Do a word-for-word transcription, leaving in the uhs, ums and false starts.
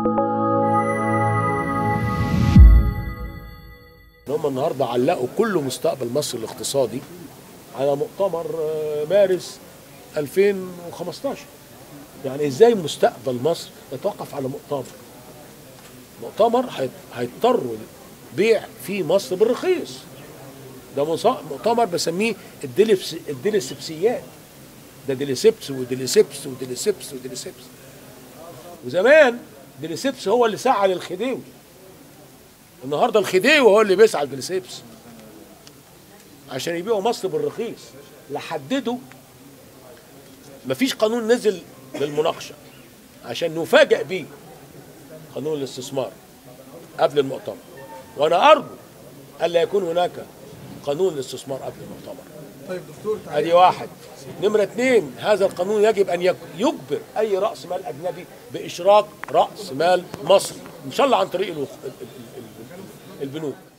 هم النهارده علقوا كل مستقبل مصر الاقتصادي على مؤتمر مارس ألفين وخمستاشر. يعني ازاي مستقبل مصر يتوقف على مؤتمر؟ مؤتمر هيضطروا بيع في مصر بالرخيص. ده مؤتمر بسميه الديليبس الديليسبسيات. ده ديليسبس وديليسبس وديليسبس وديليسبس. وزمان ديليسبس هو اللي سعى للخديوي. النهارده الخديوي هو اللي بيسعى للديليسبس عشان يبيعوا مصر بالرخيص. لحددوا مفيش قانون نزل للمناقشه عشان نفاجئ بيه قانون الاستثمار قبل المؤتمر، وانا ارجو الا يكون هناك قانون الاستثمار قبل المؤتمر. طيب دكتور، ادي واحد. نمره اثنين، هذا القانون يجب ان يجبر اي راس مال اجنبي باشراك راس مال مصري ان شاء الله عن طريق البنوك.